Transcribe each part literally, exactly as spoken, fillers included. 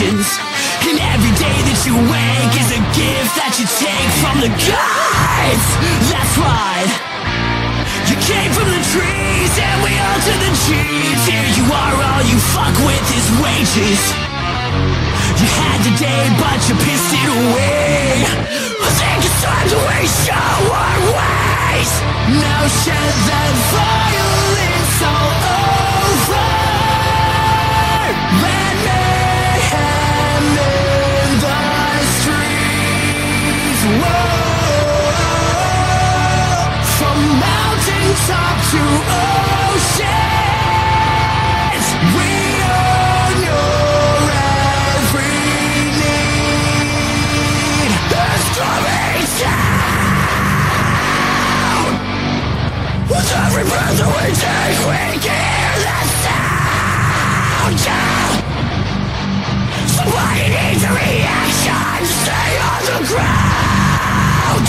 situations. And every day that you wake is a gift that you take from the gods. That's right. You came from the trees and we altered the genes. Here you are, all you fuck with is wages. You had the day but you pissed it away. I think it's time to waste our ways. Now shed that violence all over. Let mayhem in the streets. Whoa. From mountaintop to oceans, we own your every need. It's coming down. With every breath that we take, we hear the sound. Somebody needs a reaction. Stay on the ground.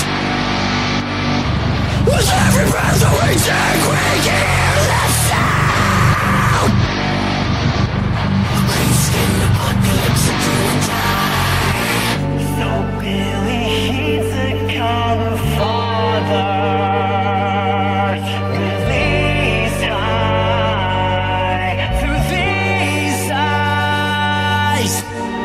With every breath that we take, we hear the sound. Green skin apocalypse, if you and die. So Billy heeds the call of father. Through these high, through these eyes.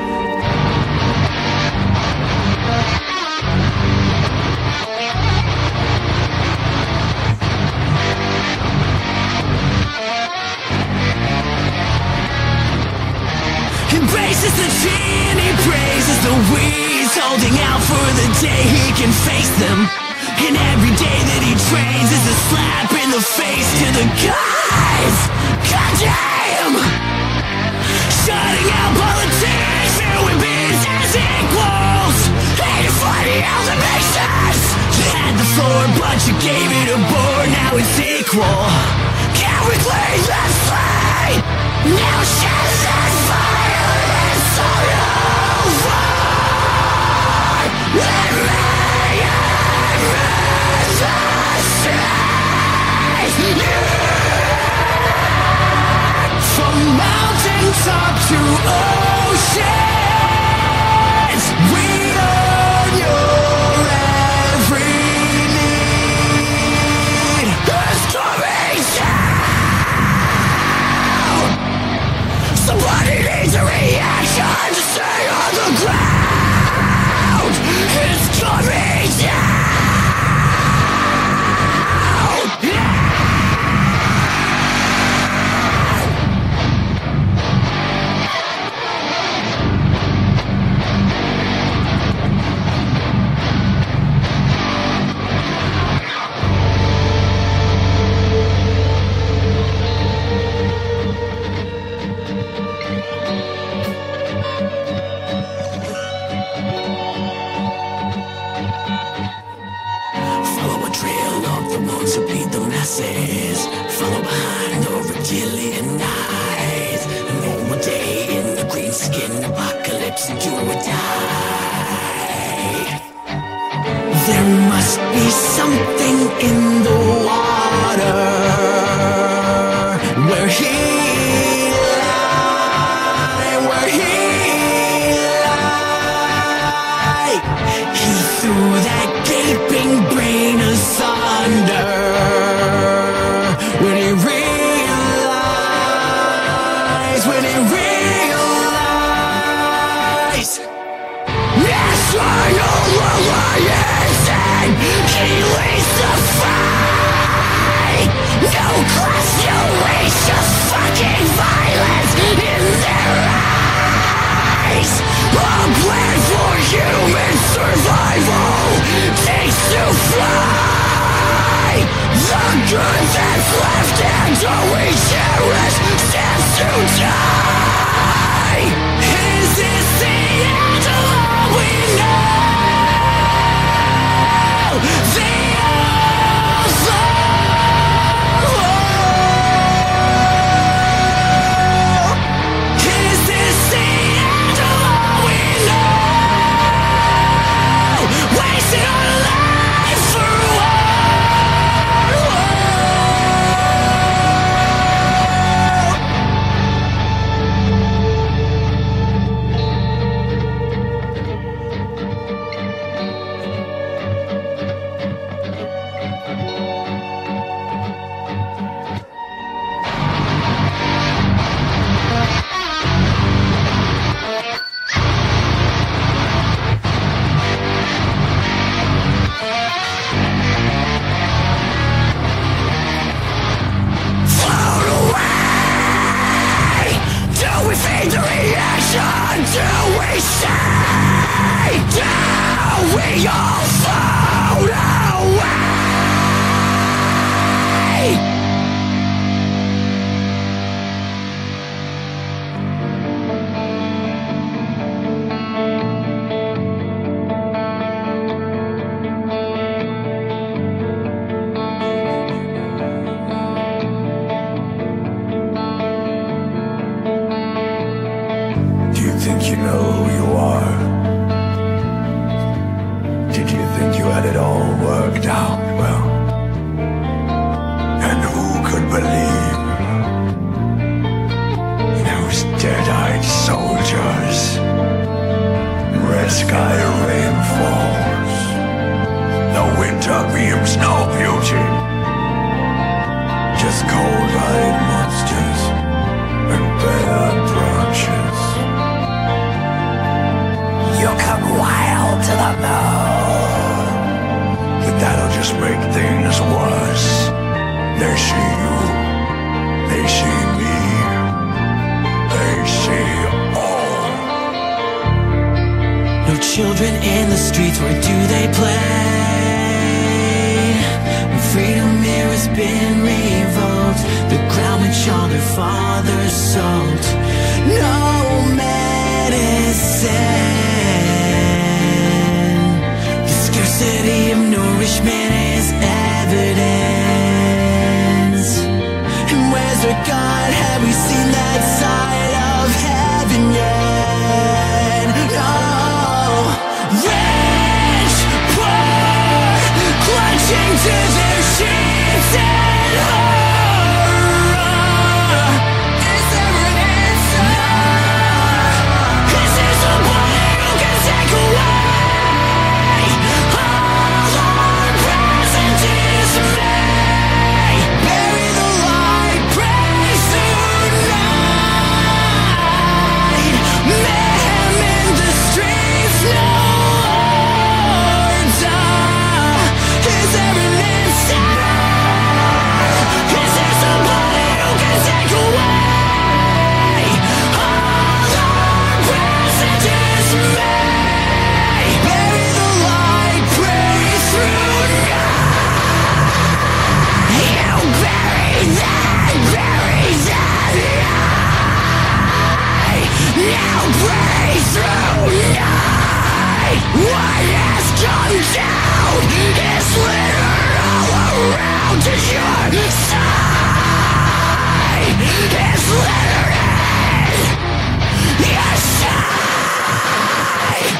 Embraces the chin, he praises the weeds, holding out for the day he can face them. And every day that he trains is a slap in the face to the guys. Goddamn! Shutting out politics, viewing beings as equals. Ain't it funny how that makes sense? You had the floor but you gave it a board, now it's equal. Can we clean that slate? Now shed that violence all over. Let mayhem in the streets. From mountaintop to oceans, we own your every need. It's coming down. Somebody needs a reaction to stay on the ground. It's coming down. To beat the masses, follow behind the reptilian eyes. No more day in the green skin apocalypse and you would die. There must be something in the water where he lied, where he lied. He threw that gaping brain asunder. When he realized, when he realized, yes, I know what I am. He leads the fight. No class, no race, just fucking violence in their eyes. A plan for human survival takes to fly. The good that's left and all we cherish stands to die. Is this the end of all we know? The alpha. Is this the end of all we know? Wasting our life for what? dire rain falls. The winter beams no beauty, just cold-eyed monsters and bare branches. You come wild to the moon, but that'll just make things worse. They see you, they see me, they see all. No children in the streets, where do they play? When freedom here has been revoked, the ground which all their fathers soaked. No medicine, the scarcity of nourishment is evidence. And where's our God? Have we seen that side of heaven yet? No. Rich, poor, clutching to their sheets and horror. Is there an answer? Is there somebody who can take away all our present dismay? Bury the light, pray through night. Mayhem in the streets, no order. Is there an answer? Is there somebody who can take away all our present dismay? Bury the light, pray through night. You bury that, bury that night. Now pray through night. What has come down is littered all around to your side. It's littered in your side.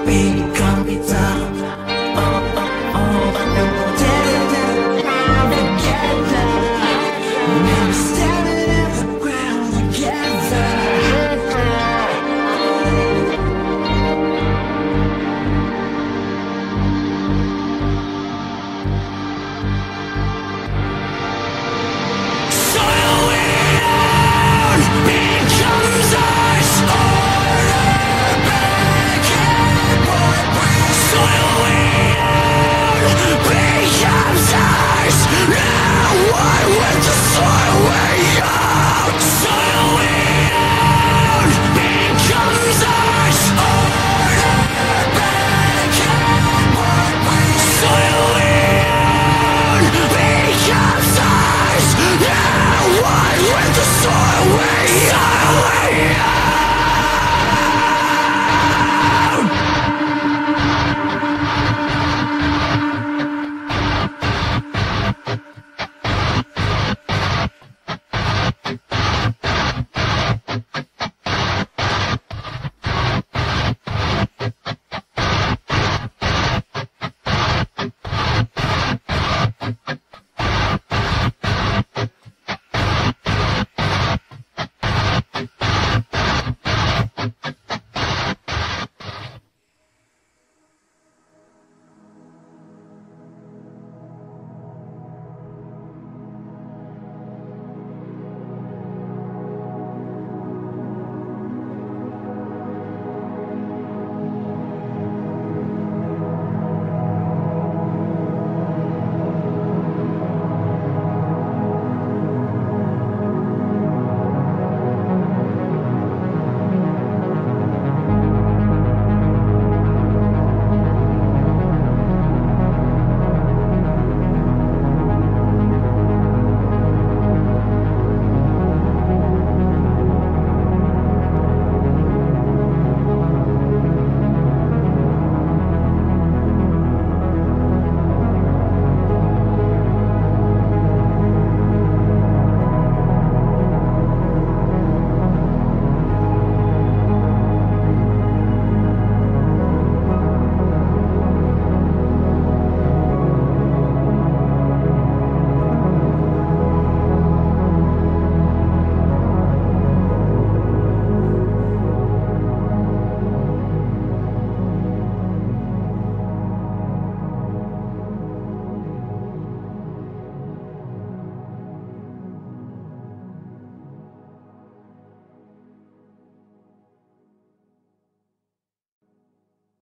big guitar.